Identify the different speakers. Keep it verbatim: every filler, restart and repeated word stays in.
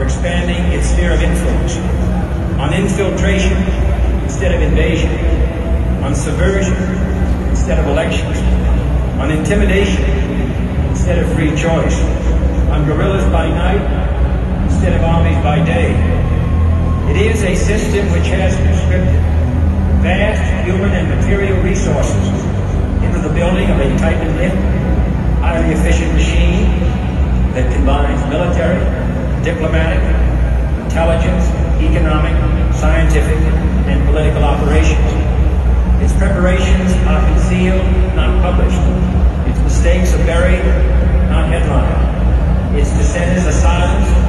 Speaker 1: expanding its sphere of influence, on infiltration instead of invasion, on subversion instead of elections, on intimidation instead of free choice, on guerrillas by night instead of armies by day. It is a system which has conscripted vast human and material resources into the building of a tightly knit, highly efficient machine that combines military, diplomatic, intelligence, economic, scientific, and political operations. Its preparations are concealed, not published. Its mistakes are buried, not headlined. Its dissenters are silenced,